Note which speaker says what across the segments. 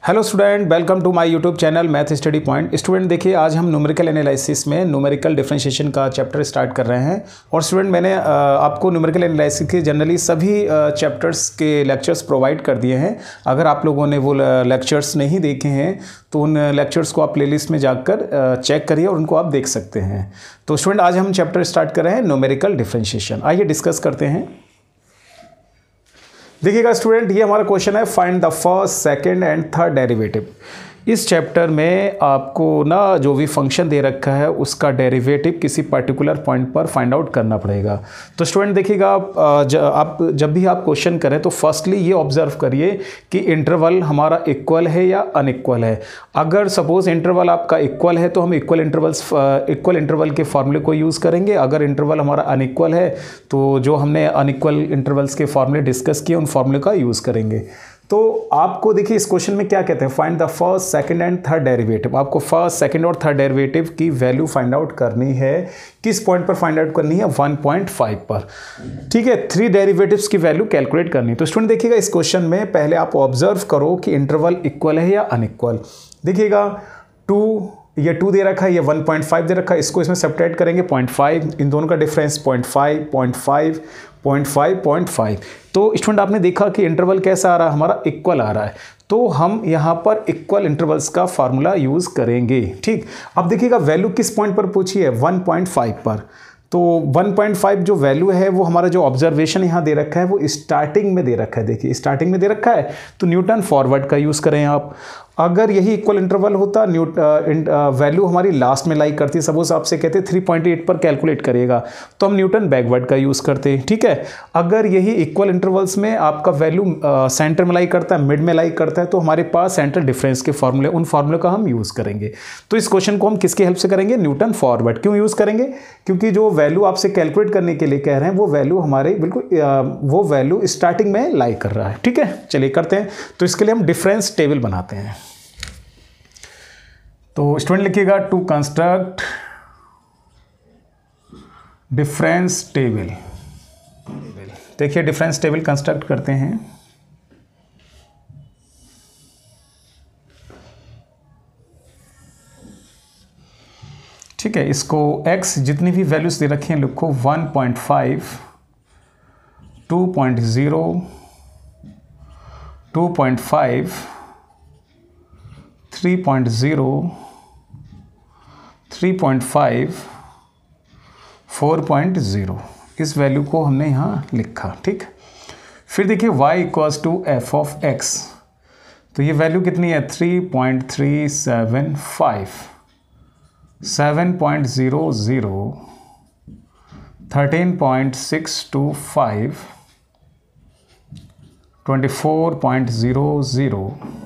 Speaker 1: Hello student, welcome to my YouTube channel Math Study Point. Student देखिए, आज हम numerical analysis में numerical differentiation का चैप्टर स्टार्ट कर रहे हैं। और स्टूडेंट मैंने आपको न्यूमेरिकल एनालिसिस के जनरली सभी चैप्टर्स के लेक्चर्स प्रोवाइड कर दिए हैं। अगर आप लोगों ने वो लेक्चर्स नहीं देखे हैं तो उन लेक्चर्स को आप प्लेलिस्ट में जाकर चेक करिए और उनको आप देख सकते हैं। तो स्टूडेंट आज हम चैप्टर स्टार्ट कर रहे हैं न्यूमेरिकल डिफरेंशिएशन। आइए डिस्कस करते हैं। देखिएगा स्टूडेंट, ये हमारा क्वेश्चन है, find the first, second and third derivative. इस चैप्टर में आपको ना जो भी फंक्शन दे रखा है उसका डेरिवेटिव किसी पर्टिकुलर पॉइंट पर फाइंड आउट करना पड़ेगा। तो स्टूडेंट देखिएगा, आप जब भी आप क्वेश्चन करें तो फर्स्टली ये ऑब्जर्व करिए कि इंटरवल हमारा इक्वल है या अनइक्वल है। अगर सपोज इंटरवल आपका इक्वल है तो हम इक्वल इंटरवल के फॉर्मूले को यूज़ करेंगे। अगर इंटरवल हमारा अनइक्वल है तो जो हमने अनइक्वल इंटरवल्स के फॉर्मूले डिस्कस किए उन फॉर्मूले का यूज़ करेंगे। तो आपको देखिए इस क्वेश्चन में क्या कहते हैं, find the first, second and third derivative. आपको फर्स्ट, सेकंड और थर्ड डेरिवेटिव की वैल्यू फाइंड आउट करनी है। किस पॉइंट पर फाइंड आउट करनी है? 1.5 पर। ठीक है, 3 डेरिवेटिव्स की वैल्यू कैलकुलेट करनी है। तो स्टूडेंट देखिएगा, इस क्वेश्चन में पहले आप ऑब्जर्व करो कि इंटरवल इक्वल है या अनइक्वल। देखिएगा 2 दे रखा है, ये 1.5 दे रखा है। इसको इसमें सब्ट्रैक्ट करेंगे 0.5, इन दोनों का डिफरेंस 0.5, 0.5, 0.5, 0.5। तो स्टूडेंट आपने देखा कि इंटरवल कैसा आ रहा है, हमारा इक्वल आ रहा है। तो हम यहाँ पर इक्वल इंटरवल्स का फार्मूला यूज़ करेंगे। ठीक, अब देखिएगा वैल्यू किस पॉइंट पर पूछी है, 1.5 पर। तो 1.5 जो वैल्यू है वो हमारा जो ऑब्जर्वेशन यहाँ दे रखा है वो स्टार्टिंग में दे रखा है। देखिए स्टार्टिंग में दे रखा है तो न्यूटन फॉरवर्ड का यूज़ करें आप। अगर यही इक्वल इंटरवल होता, वैल्यू हमारी लास्ट में लाई करती, सपोज आपसे कहते 3.8 पर कैलकुलेट करिएगा तो हम न्यूटन बैकवर्ड का यूज़ करते हैं। ठीक है, अगर यही इक्वल इंटरवल्स में आपका वैल्यू सेंटर में लाई करता है, मिड में लाई करता है, तो हमारे पास सेंटर डिफरेंस के फॉर्मूले, उन फॉर्मूले का हम यूज़ करेंगे। तो इस क्वेश्चन को हम किसकी हेल्प से करेंगे? Newton forward. क्यों यूज़ करेंगे? क्योंकि जो वैल्यू आपसे कैलकुलेट करने के लिए कह रहे हैं वो वैल्यू हमारे बिल्कुल वो वैल्यू स्टार्टिंग में लाई कर रहा है। ठीक है, चलिए करते हैं। तो इसके लिए हम डिफरेंस टेबल बनाते हैं। तो स्टूडेंट लिखिएगा, टू कंस्ट्रक्ट डिफरेंस टेबल। देखिए डिफरेंस टेबल कंस्ट्रक्ट करते हैं। ठीक है, इसको x जितनी भी वैल्यूज दे रखी हैं लिखो, 1.5, 2.0, 2.5, 3.0, 3.5, 4.0। इस वैल्यू को हमने यहाँ लिखा। ठीक, फिर देखिए y equals to f of x। तो ये वैल्यू कितनी है? 3.375, 7.00, 13.625, 24.00,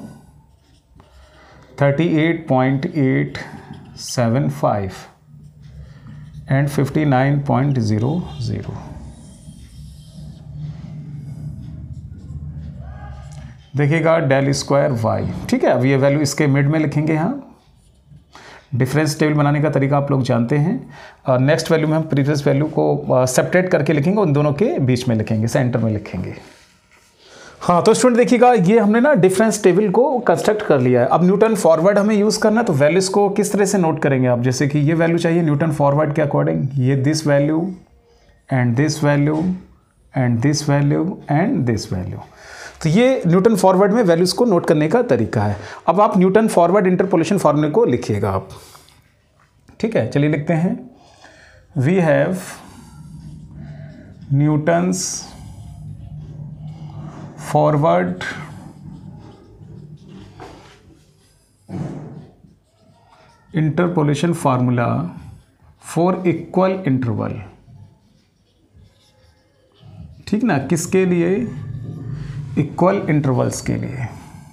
Speaker 1: 38.875 एंड 59.00। देखिएगा डेल स्क्वायर वाई। ठीक है, अब ये वैल्यू इसके मिड में लिखेंगे। यहाँ डिफरेंस टेबल बनाने का तरीका आप लोग जानते हैं। नेक्स्ट वैल्यू में हम प्रीवियस वैल्यू को सेपरेट करके लिखेंगे, उन दोनों के बीच में लिखेंगे, सेंटर में लिखेंगे। हाँ, तो स्टूडेंट देखिएगा, ये हमने ना डिफरेंस टेबल को कंस्ट्रक्ट कर लिया है। अब न्यूटन फॉरवर्ड हमें यूज़ करना है, तो वैल्यूज़ को किस तरह से नोट करेंगे आप? जैसे कि ये वैल्यू चाहिए न्यूटन फॉरवर्ड के अकॉर्डिंग, ये this value and this value and this value and this value. तो ये न्यूटन फॉरवर्ड में वैल्यूज़ को नोट करने का तरीका है। अब आप न्यूटन फॉरवर्ड इंटरपोलेशन फॉर्मूले को लिखिएगा आप। ठीक है, चलिए लिखते हैं। We have Newton's forward interpolation formula for equal interval. ठीक ना, किसके लिए? इक्वल इंटरवल्स के लिए।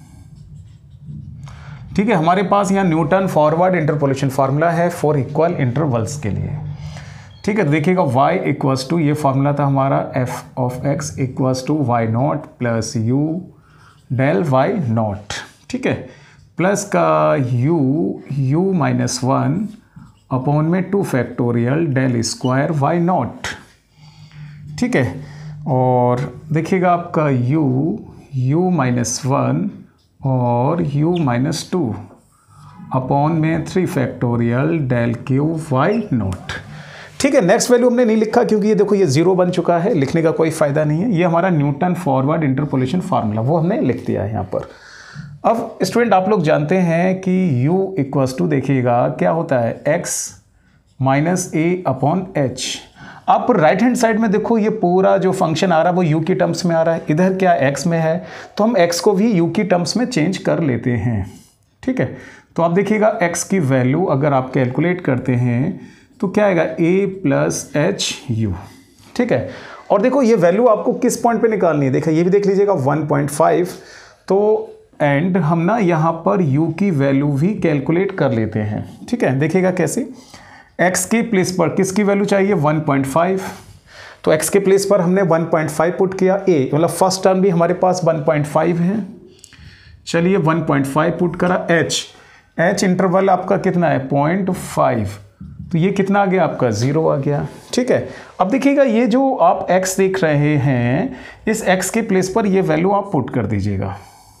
Speaker 1: ठीक है, हमारे पास यहाँ न्यूटन फॉरवर्ड इंटरपोलेशन फार्मूला है फॉर इक्वल इंटरवल्स के लिए। ठीक है, तो देखिएगा y इक्वल्स टू, ये फार्मूला था हमारा, f of x equals to y nought plus u del y nought. ठीक है, प्लस का u माइनस 1 अपॉन में 2 factorial del square y nought. ठीक है, और देखिएगा आपका u माइनस 1 और u माइनस 2 अपॉन में 3 factorial del cube y nought. ठीक है, नेक्स्ट वैल्यू हमने नहीं लिखा क्योंकि ये देखो ये 0 बन चुका है, लिखने का कोई फ़ायदा नहीं है। ये हमारा न्यूटन फॉरवर्ड इंटरपोलेशन फार्मूला वो हमने लिख दिया है यहाँ पर। अब स्टूडेंट आप लोग जानते हैं कि u इक्वल्स टू देखिएगा क्या होता है x minus a upon h. आप राइट हैंड साइड में देखो ये पूरा जो फंक्शन आ रहा है वो u की टर्म्स में आ रहा है, इधर क्या x में है तो हम x को भी u की टर्म्स में चेंज कर लेते हैं। ठीक है, तो आप देखिएगा x की वैल्यू अगर आप कैलकुलेट करते हैं तो क्या आएगा a प्लस एच यू। ठीक है, और देखो ये वैल्यू आपको किस पॉइंट पे निकालनी है, देखा ये भी देख लीजिएगा 1.5। तो एंड हम ना यहाँ पर u की वैल्यू भी कैलकुलेट कर लेते हैं। ठीक है, देखिएगा कैसे, x के प्लेस पर किसकी वैल्यू चाहिए 1.5, तो x के प्लेस पर हमने 1.5 पुट किया, a मतलब फर्स्ट टर्म भी हमारे पास 1.5 है। चलिए 1.5 पुट करा, h इंटरवल आपका कितना है 0.5, तो ये कितना आ गया आपका 0 आ गया। ठीक है, अब देखिएगा ये जो आप x देख रहे हैं इस x के प्लेस पर ये वैल्यू आप पुट कर दीजिएगा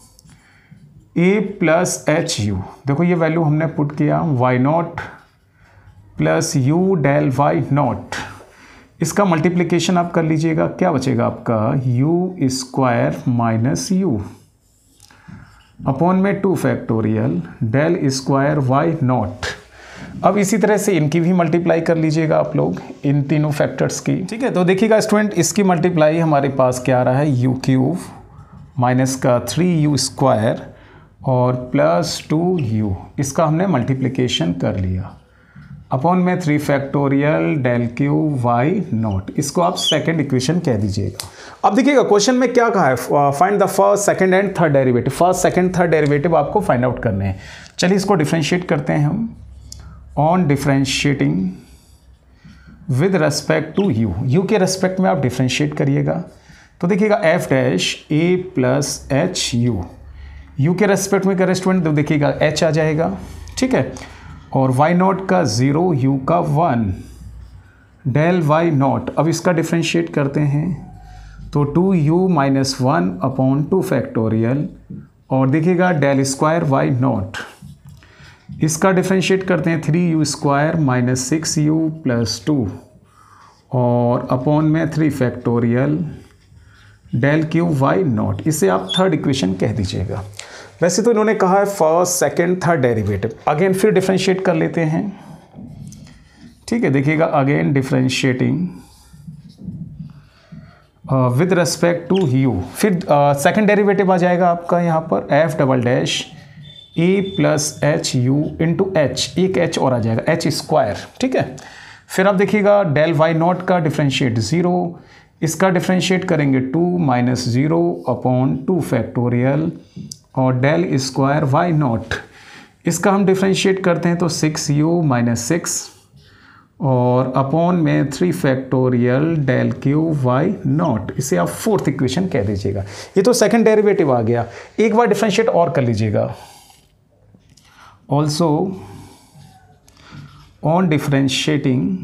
Speaker 1: a प्लस एच यू। देखो ये वैल्यू हमने पुट किया y nought plus u del y nought, इसका मल्टीप्लिकेशन आप कर लीजिएगा, क्या बचेगा आपका u square minus u upon में 2 factorial del square y nought. अब इसी तरह से इनकी भी मल्टीप्लाई कर लीजिएगा आप लोग, इन तीनों फैक्टर्स की। ठीक है, तो देखिएगा स्टूडेंट इसकी मल्टीप्लाई हमारे पास क्या आ रहा है यू क्यूब माइनस का 3u स्क्वायर और प्लस 2u, इसका हमने मल्टीप्लिकेशन कर लिया अपॉन में 3 factorial del cube y nought, इसको आप सेकंड इक्वेशन कह दीजिएगा। अब देखिएगा क्वेश्चन में क्या कहा है, find the first second and third derivative. First second third derivative आपको फाइंड आउट करने हैं। चलिए इसको डिफ्रेंशिएट करते हैं हम। On differentiating with respect to u के रेस्पेक्ट में आप डिफ्रेंशिएट करिएगा, तो देखिएगा f dash a plus h u के रेस्पेक्ट में करें स्टूडेंट, तो देखिएगा h आ जाएगा। ठीक है, और y नॉट का 0 u का 1 डेल y नॉट। अब इसका डिफ्रेंशिएट करते हैं तो 2u माइनस 1 अपॉन 2 फैक्टोरियल और देखिएगा डेल स्क्वायर y नॉट, इसका डिफ्रेंशिएट करते हैं 3u square minus 6u plus 2 और अपॉन में 3 factorial del cube y nought, इसे आप थर्ड इक्वेशन कह दीजिएगा। वैसे तो इन्होंने कहा है first second third derivative, again फिर डिफरेंशिएट कर लेते हैं। ठीक है, देखिएगा again differentiating with respect to u, फिर सेकंड डेरिवेटिव आ जाएगा आपका यहाँ पर f double dash a plus h u into h, एक h और आ जाएगा एच स्क्वायर। ठीक है, फिर आप देखिएगा डेल वाई नॉट का डिफरेंशिएट 0, इसका डिफरेंशिएट करेंगे 2 माइनस 0 अपॉन 2 फैक्टोरियल और डेल स्क्वायर वाई नॉट, इसका हम डिफरेंशिएट करते हैं तो 6u माइनस 6 और अपॉन में 3 factorial del cube y nought, इसे आप फोर्थ इक्वेशन कह दीजिएगा। ये तो सेकंड डेरिवेटिव आ गया, एक बार डिफरेंशिएट और कर लीजिएगा। Also on differentiating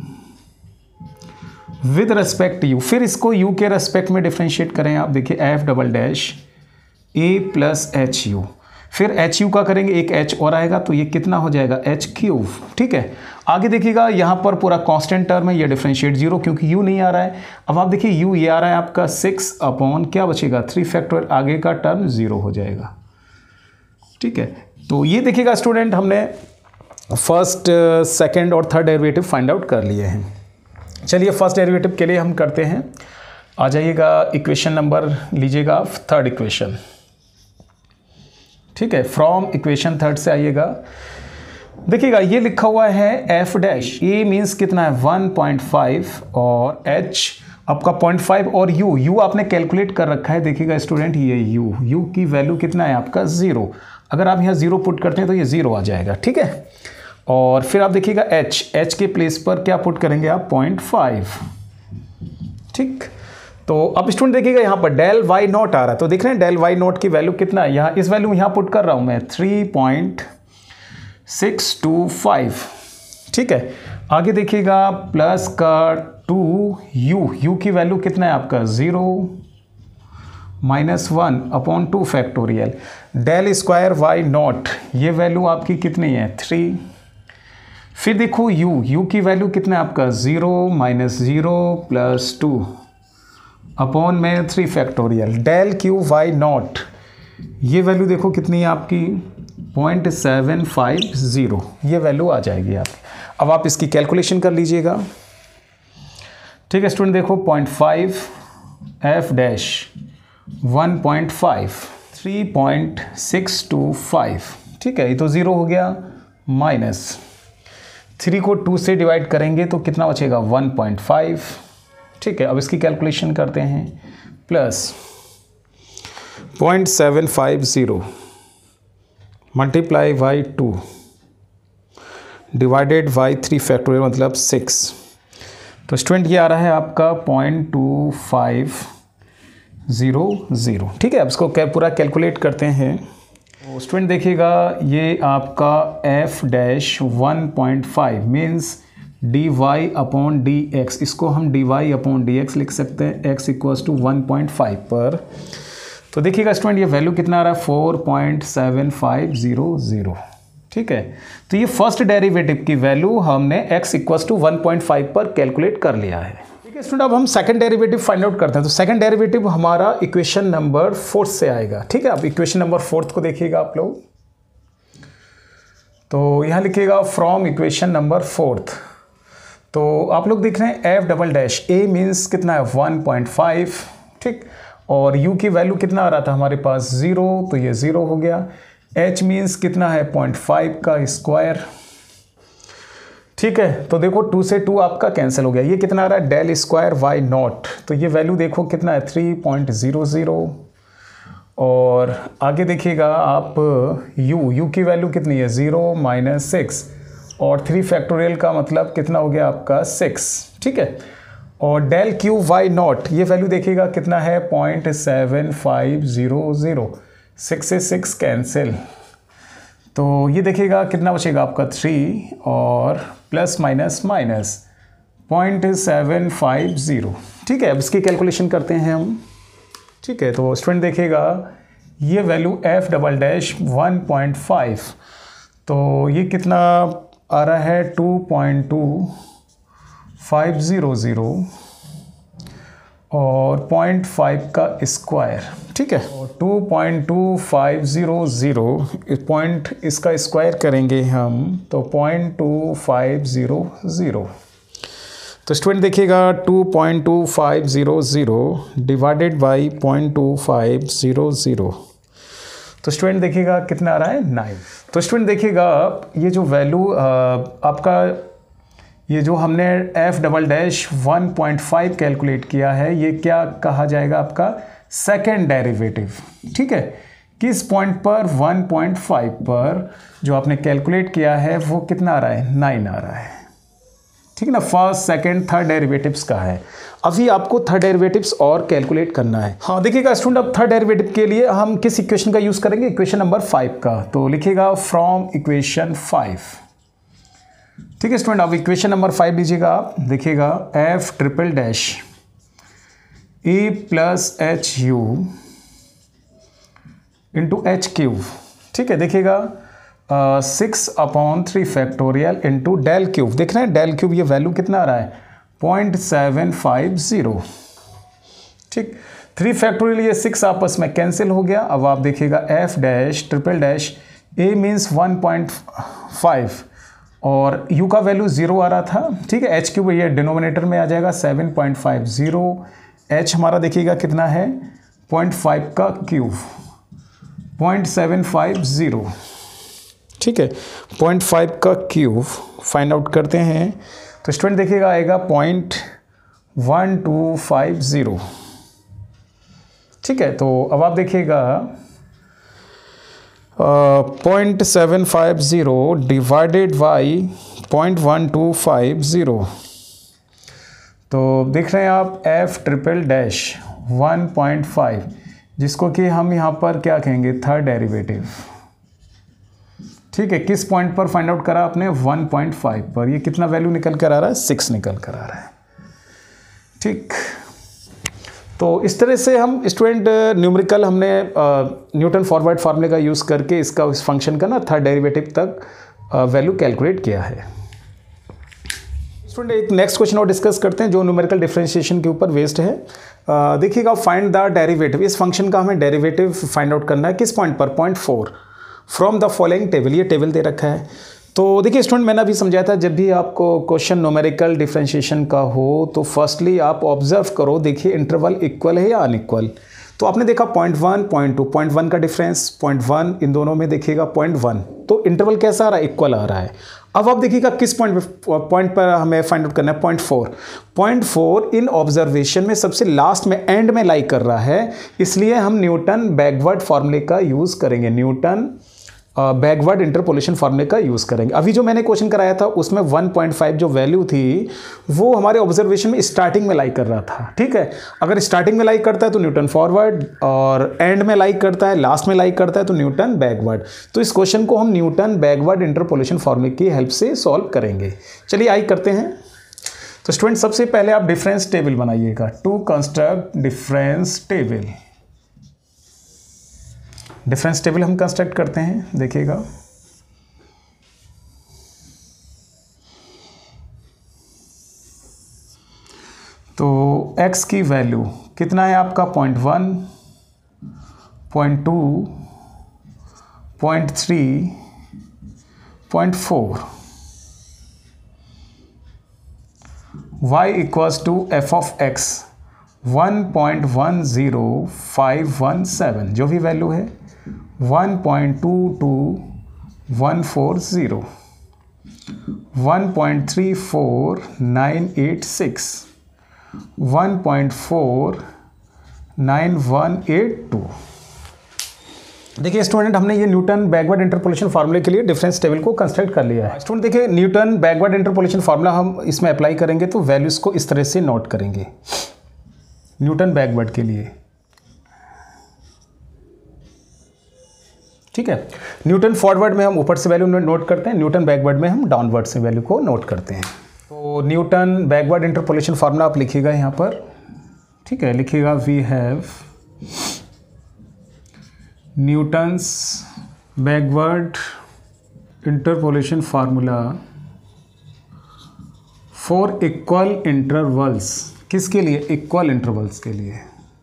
Speaker 1: with respect u, फिर इसको u के रेस्पेक्ट में डिफरेंशिएट करें आप, देखिए f double dash a plus h u, फिर एच यू का करेंगे एक h और आएगा तो ये कितना हो जाएगा h क्यूब। ठीक है, आगे देखिएगा यहाँ पर पूरा कांस्टेंट टर्म है, ये डिफरेंशिएट 0 क्योंकि u नहीं आ रहा है। अब आप देखिए u ये आ रहा है आपका 6 अपॉन क्या बचेगा 3 फैक्टोरियल, आगे का टर्म 0 हो जाएगा। ठीक है, तो ये देखिएगा स्टूडेंट हमने फर्स्ट सेकेंड और थर्ड डेरिवेटिव फाइंड आउट कर लिए हैं। चलिए फर्स्ट डेरिवेटिव के लिए हम करते हैं, आ जाइएगा इक्वेशन नंबर लीजिएगा आप थर्ड इक्वेशन। ठीक है, फ्रॉम इक्वेशन थर्ड से आइएगा, देखिएगा ये लिखा हुआ है f डैश, a मीन्स कितना है 1.5 और h आपका 0.5 और u आपने कैलकुलेट कर रखा है। देखिएगा स्टूडेंट ये u की वैल्यू कितना है आपका 0, अगर आप यहाँ 0 पुट करते हैं तो ये 0 आ जाएगा। ठीक है, और फिर आप देखिएगा h के प्लेस पर क्या पुट करेंगे आप 0.5। ठीक, तो अब स्टूडेंट देखिएगा यहाँ पर डेल वाई नॉट आ रहा है, तो देख रहे हैं डेल वाई नॉट की वैल्यू कितना है, यहाँ इस वैल्यू यहाँ पुट कर रहा हूँ मैं 3.625। ठीक है, आगे देखिएगा प्लस का 2u की वैल्यू कितना है आपका 0 -1/2 factorial del square y nought, ये वैल्यू आपकी कितनी है 3। फिर देखो u की वैल्यू कितना है आपका 0 -0 + 2 अपॉन में 3 factorial del cube y nought, ये वैल्यू देखो कितनी है आपकी 0.750, ये वैल्यू आ जाएगी आपकी। अब आप इसकी कैलकुलेशन कर लीजिएगा। ठीक है स्टूडेंट, देखो 0.5 f डैश 1.5 3.625, ठीक है, ये तो 0 हो गया, -3 को 2 से डिवाइड करेंगे तो कितना बचेगा 1.5। ठीक है, अब इसकी कैलकुलेशन करते हैं, plus 0.750 multiply by 2 divided by 3 factorial मतलब 6, तो स्टूडेंट ये आ रहा है आपका 0.2500। ठीक है, अब इसको पूरा कैलकुलेट करते हैं। तो स्टूडेंट देखिएगा ये आपका f डैश 1.5 मीन्स dy/dx, इसको हम dy/dx लिख सकते हैं x = 1.5 पर। तो देखिएगा स्टूडेंट ये वैल्यू कितना आ रहा है 4.7500। ठीक है, तो ये फर्स्ट डेरिवेटिव की वैल्यू हमने x = 1.5 पर कैलकुलेट कर लिया है। ठीक है स्टूडेंट, अब हम सेकंड डेरिवेटिव फाइंड आउट करते हैं। तो सेकंड डेरिवेटिव हमारा इक्वेशन नंबर 4 से आएगा। ठीक है, अब इक्वेशन नंबर 4 को देखिएगा आप लोग, तो यहाँ लिखिएगा फ्रॉम इक्वेशन नंबर 4। तो आप लोग देख रहे हैं f double dash a means कितना है 1.5, ठीक, और u की वैल्यू कितना आ रहा था हमारे पास 0, तो ये 0 हो गया। h मीन्स कितना है 0.5 का स्क्वायर। ठीक है, तो देखो 2 से 2 आपका कैंसिल हो गया, ये कितना आ रहा है डेल स्क्वायर वाई नॉट, तो ये वैल्यू देखो कितना है 3.00। और आगे देखिएगा आप u की वैल्यू कितनी है 0 -6 और 3 फैक्टोरियल का मतलब कितना हो गया आपका 6। ठीक है, और डेल क्यू वाई नॉट ये वैल्यू देखिएगा कितना है 0.7500, 6 से 6 कैंसिल, तो ये देखिएगा कितना बचेगा आपका 3 और प्लस माइनस माइनस 0.750। ठीक है, अब इसकी कैलकुलेशन करते हैं हम। ठीक है, तो स्टूडेंट देखिएगा ये वैल्यू f डबल डैश 1.5, तो ये कितना आ रहा है 2.2500 और 0.5 का स्क्वायर। ठीक है, 2.2500 पॉइंट इसका स्क्वायर करेंगे हम तो 0.2500। तो स्टूडेंट देखिएगा 2.2500 डिवाइडेड बाई 0.2500, तो स्टूडेंट देखिएगा कितना आ रहा है 9। तो स्टूडेंट देखिएगा ये जो वैल्यू आपका ये जो हमने f डबल डैश 1.5 कैलकुलेट किया है ये क्या कहा जाएगा आपका सेकेंड डेरिवेटिव। ठीक है, किस पॉइंट पर 1.5 पर जो आपने कैलकुलेट किया है वो कितना आ रहा है 9 आ रहा है। ठीक है ना, फर्स्ट सेकंड थर्ड डेरिवेटिव्स का है। अभी आपको थर्ड डेरिवेटिव्स और कैलकुलेट करना है। हाँ देखिएगा स्टूडेंट, अब थर्ड डेरिवेटिव के लिए हम किस इक्वेशन का यूज़ करेंगे, इक्वेशन नंबर 5 का। तो लिखिएगा फ्रॉम इक्वेशन 5। ठीक है स्टूडेंट, अब इक्वेशन नंबर 5 लीजिएगा आप, देखिएगा f triple dash e plus h u into h cube. ठीक है, देखिएगा 6/3 फैक्टोरियल इंटू डेल क्यूब। देख रहे हैं डेल क्यूब ये वैल्यू कितना आ रहा है 0.750। ठीक, 3 फैक्टोरियल ये 6 आपस में कैंसिल हो गया। अब आप देखिएगा f dash triple dash a means 1.5 और u का वैल्यू 0 आ रहा था। ठीक है, h क्यूब ये डिनोमिनेटर में आ जाएगा 7.50, h हमारा देखिएगा कितना है 0.5 का क्यूब 0.750। ठीक है, 0.5 का क्यूब फाइंड आउट करते हैं तो स्टूडेंट देखिएगा आएगा 0.1250। ठीक है, तो अब आप देखिएगा 0.750 डिवाइडेड बाई 0.1250, तो देख रहे हैं आप f ट्रिपल डैश 1.5 जिसको कि हम यहाँ पर क्या कहेंगे थर्ड डेरिवेटिव। ठीक है, किस पॉइंट पर फाइंड आउट करा आपने 1.5 पर, ये कितना वैल्यू निकल कर आ रहा है 6 निकल कर आ रहा है। ठीक, तो इस तरह से हम स्टूडेंट न्यूमेरिकल हमने न्यूटन फॉरवर्ड फार्मूले का यूज़ करके इसका उस फंक्शन का ना थर्ड डेरिवेटिव तक वैल्यू कैलकुलेट किया है। स्टूडेंट एक नेक्स्ट क्वेश्चन और डिस्कस करते हैं जो न्यूमेरिकल डिफरेंशिएशन के ऊपर बेस्ड है। देखिएगा फाइंड द डेरिवेटिव, इस फंक्शन का हमें डेरिवेटिव फाइंड आउट करना है किस पॉइंट पर, point 4 from the following table, ये टेबल दे रखा है। तो देखिए स्टूडेंट मैंने अभी समझाया था जब भी आपको क्वेश्चन न्यूमेरिकल डिफरेंशिएशन का हो तो फर्स्टली आप ऑब्जर्व करो, देखिए इंटरवल इक्वल है या अनइक्वल। तो आपने देखा पॉइंट 1 पॉइंट 2, पॉइंट 1 का डिफरेंस पॉइंट 1, इन दोनों में देखिएगा पॉइंट 1, तो इंटरवल कैसा आ रहा है, इक्वल आ रहा है। अब आप देखिएगा किस पॉइंट पर हमें फाइंड आउट करना है, पॉइंट 4। पॉइंट 4 इन ऑब्जर्वेशन में सबसे लास्ट में एंड में लाई कर रहा है, इसलिए हम न्यूटन बैकवर्ड फार्मूले का यूज़ करेंगे, न्यूटन बैकवर्ड इंटरपोलेशन फार्मूले का यूज़ करेंगे। अभी जो मैंने क्वेश्चन कराया था उसमें 1.5 जो वैल्यू थी वो हमारे ऑब्जर्वेशन में स्टार्टिंग में लाई कर रहा था, ठीक है। अगर स्टार्टिंग में लाई करता है तो न्यूटन फॉरवर्ड, और एंड में लाई करता है, लास्ट में लाई करता है तो न्यूटन बैकवर्ड। तो इस क्वेश्चन को हम न्यूटन बैकवर्ड इंटरपोलेशन फार्मूले की हेल्प से सॉल्व करेंगे। चलिए आई करते हैं। तो स्टूडेंट सबसे पहले आप डिफरेंस टेबल बनाइएगा, to construct difference table. Difference table हम कंस्ट्रक्ट करते हैं, देखिएगा। तो x की वैल्यू कितना है आपका, 0.1, 0.2, 0.3, 0.4। y equals to f of x 1.10517, जो भी वैल्यू है 1.22140, 1.34986, 1.49182। देखिए स्टूडेंट हमने ये न्यूटन बैकवर्ड इंटरपोलेशन फार्मूले के लिए डिफरेंस टेबल को कंस्ट्रक्ट कर लिया है। स्टूडेंट देखिए न्यूटन बैकवर्ड इंटरपोलेशन फार्मूला हम इसमें अप्लाई करेंगे तो वैल्यूज को इस तरह से नोट करेंगे न्यूटन बैकवर्ड के लिए, ठीक है। न्यूटन फॉरवर्ड में हम ऊपर से वैल्यू नोट करते हैं, न्यूटन बैकवर्ड में हम डाउनवर्ड से वैल्यू को नोट करते हैं। तो न्यूटन बैकवर्ड इंटरपोलेशन फार्मूला आप लिखिएगा यहाँ पर, ठीक है। लिखिएगा we have Newton's backward interpolation formula for equal intervals, किसके लिए, इक्वल इंटरवल्स के लिए।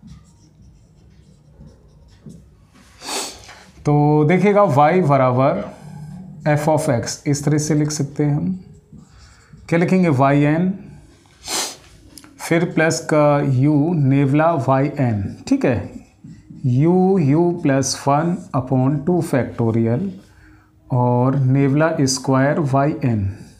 Speaker 1: तो देखिएगा y बराबर f ऑफ x, इस तरह से लिख सकते हैं हम। क्या लिखेंगे, yn, फिर प्लस का u नेवला yn, ठीक है। u प्लस 1/2 फैक्टोरियल और nabla square yn।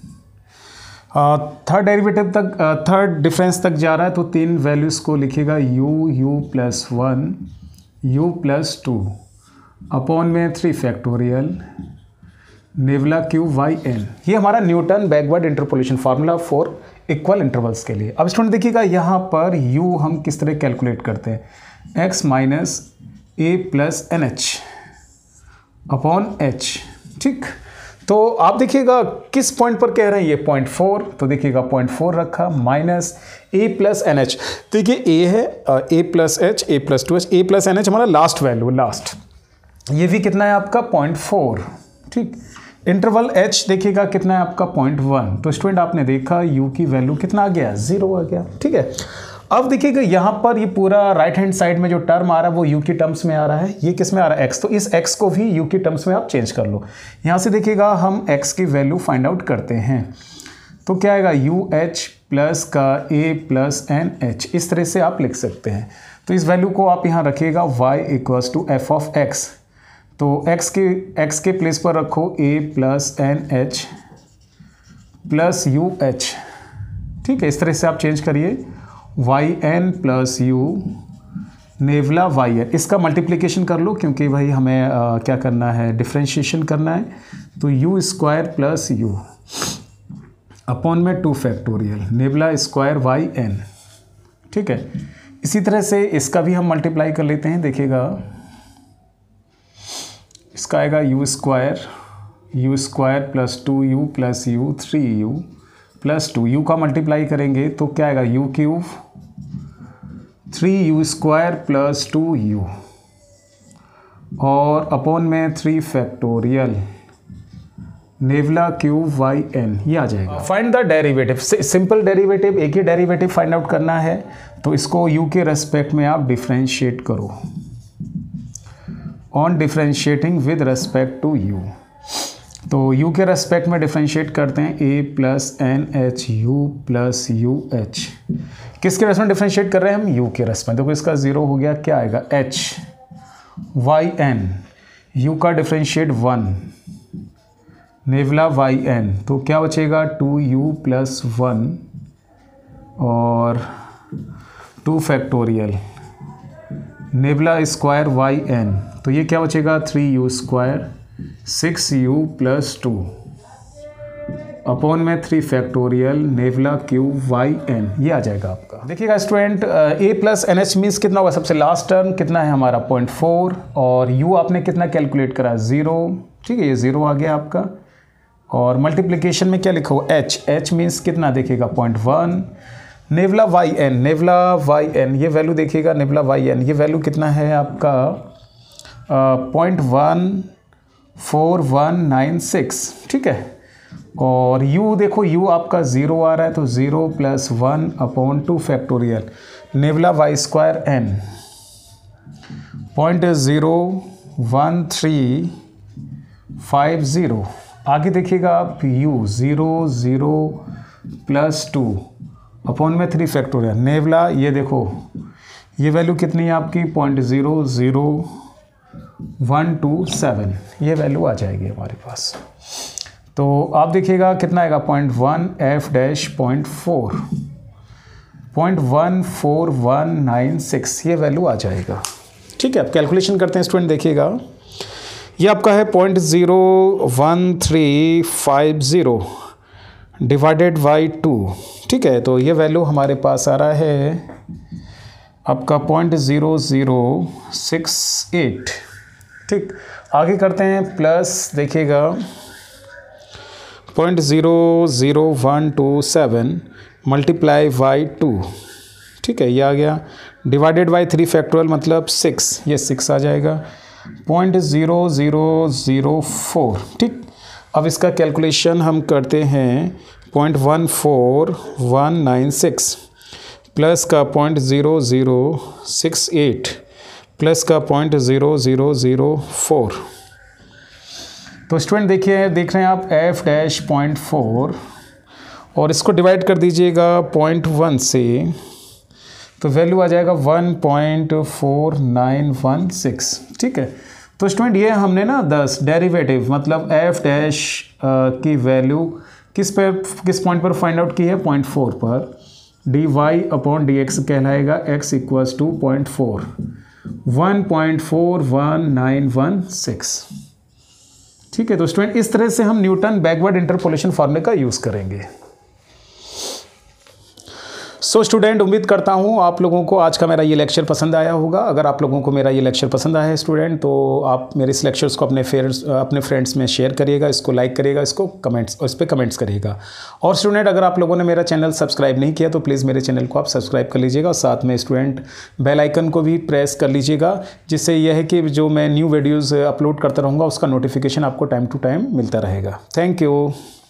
Speaker 1: Third derivative तक, थर्ड डिफरेंस तक जा रहा है तो 3 वैल्यूज़ को लिखिएगा u plus 1, u plus 2 upon में 3 फैक्टोरियल नेवला क्यूब yn। ये हमारा Newton backward interpolation formula for equal intervals के लिए। अब स्टूडेंट देखिएगा यहाँ पर u हम किस तरह कैलकुलेट करते हैं, x minus a plus NH upon h, ठीक। तो आप देखिएगा किस पॉइंट पर कह रहे हैं, ये पॉइंट 4, तो देखिएगा पॉइंट 4 रखा, माइनस a प्लस NH। देखिए a है a plus h, a plus 2h, a plus NH हमारा लास्ट वैल्यू, लास्ट। ये भी कितना है आपका 0.4, ठीक। इंटरवल h देखिएगा कितना है आपका 0.1। तो स्टूडेंट आपने देखा u की वैल्यू कितना आ गया, 0 आ गया, ठीक है। अब देखिएगा यहाँ पर ये पूरा राइट हैंड साइड में जो टर्म आ रहा है वो u की टर्म्स में आ रहा है, ये किस में आ रहा है, x। तो इस x को भी u की टर्म्स में आप चेंज कर लो। यहाँ से देखिएगा हम x की वैल्यू फाइंड आउट करते हैं, तो क्या आएगा UH प्लस का a प्लस NH, इस तरह से आप लिख सकते हैं। तो इस वैल्यू को आप यहाँ रखिएगा y equals to f of x, तो x के प्लेस पर रखो a plus NH plus UH, ठीक है। इस तरह से आप चेंज करिए yn plus u nabla yn, इसका मल्टीप्लिकेशन कर लो क्योंकि भाई हमें क्या करना है, डिफरेंशिएशन करना है। तो u square plus u upon में 2 फैक्टोरियल नेवला स्क्वायर yn, ठीक है। इसी तरह से इसका भी हम मल्टीप्लाई कर लेते हैं, देखिएगा इसका आएगा u square plus 2u plus u 3u plus 2, u का मल्टीप्लाई करेंगे तो क्या आएगा u cube 3u² plus 2u और अपॉन में 3 factorial nabla cube y n, ये आ जाएगा। Find the derivative, simple derivative, एक ही डेरिवेटिव फाइंड आउट करना है, तो इसको u के रेस्पेक्ट में आप डिफ्रेंशिएट करो। On differentiating with respect to u, तो u के रेस्पेक्ट में डिफ्रेंशिएट करते हैं a plus n h u plus u h. किसके रेस्पेक्ट में डिफ्रेंशिएट कर रहे हैं हम? u के रेस्पेक्ट। देखो इसका 0 हो गया, क्या आएगा? h वाई एन, u का डिफ्रेंशिएट 1 नेवला वाई एन, तो क्या बचेगा? 2u प्लस 1 और 2 factorial nabla square y n, तो ये क्या बचेगा? 3u², 6u प्लस 2 अपॉन में 3 factorial nabla cube y n, ये आ जाएगा आपका। देखिएगा student, a plus n h means कितना होगा? सबसे लास्ट टर्म कितना है हमारा? 0.4, और u आपने कितना कैलकुलेट करा? 0, ठीक है, ये 0 आ गया आपका। और मल्टीप्लिकेशन में क्या लिखा हो? h मीन्स कितना? देखिएगा 0.1 nabla y n, nabla y n, ये वैल्यू देखिएगा, नेवला वाई एन, ये वैल्यू कितना है आपका? 0.14196, ठीक है। और u देखो, u आपका 0 आ रहा है, तो 0 plus 1 upon 2 factorial nabla y n 0.01350। आगे देखिएगा आप, u 0 0 प्लस 2 अपॉन में 3 फैक्टोरियल नेवला, ये देखो ये वैल्यू कितनी है आपकी? 0.00127, ये वैल्यू आ जाएगी हमारे पास। तो आप देखिएगा कितना आएगा? 0.1 f डैश 0.4 0.14196, ये वैल्यू आ जाएगा, ठीक है। अब कैलकुलेशन करते हैं स्टूडेंट, देखिएगा ये आपका है 0.01350 डिवाइडेड बाई 2, ठीक है। तो ये वैल्यू हमारे पास आ रहा है आपका 0.0068, ठीक। आगे करते हैं प्लस, देखिएगा 0.00127 मल्टीप्लाई बाई 2, ठीक है, ये आ गया। डिवाइडेड बाई 3 फैक्टोरियल मतलब 6, ये 6 आ जाएगा। 0.0004, ठीक। अब इसका कैलकुलेशन हम करते हैं, 0.14196 प्लस का 0.0068 प्लस का 0.0004। तो स्टूडेंट देखिए, देख रहे हैं आप f डैश 0.4 और इसको डिवाइड कर दीजिएगा 0.1 से, तो वैल्यू आ जाएगा 1.4916, ठीक है। तो स्टूडेंट ये हमने ना 10 डेरिवेटिव मतलब f डैश की वैल्यू किस पॉइंट पर फाइंड आउट की है? 0.4 पर। dy अपॉन dx कहलाएगा x इक्वल्स टू 0.4 1.41916, ठीक है। तो स्टूडेंट इस तरह से हम न्यूटन बैकवर्ड इंटरपोलेशन फॉर्मूले का यूज़ करेंगे। सो स्टूडेंट, उम्मीद करता हूँ आप लोगों को आज का मेरा ये लेक्चर पसंद आया होगा। अगर आप लोगों को मेरा ये लेक्चर पसंद आया है स्टूडेंट, तो आप मेरे इस लेक्चर्स को अपने फ्रेंड्स में शेयर करिएगा, इसको लाइक करिएगा, इसको कमेंट्स इस पर कमेंट्स करिएगा। और स्टूडेंट, अगर आप लोगों ने मेरा चैनल सब्सक्राइब नहीं किया तो प्लीज़ मेरे चैनल को आप सब्सक्राइब कर लीजिएगा, और साथ में स्टूडेंट बेल आइकन को भी प्रेस कर लीजिएगा, जिससे यह है कि जो मैं न्यू वीडियोज़ अपलोड करता रहूँगा उसका नोटिफिकेशन आपको टाइम टू टाइम मिलता रहेगा। Thank you.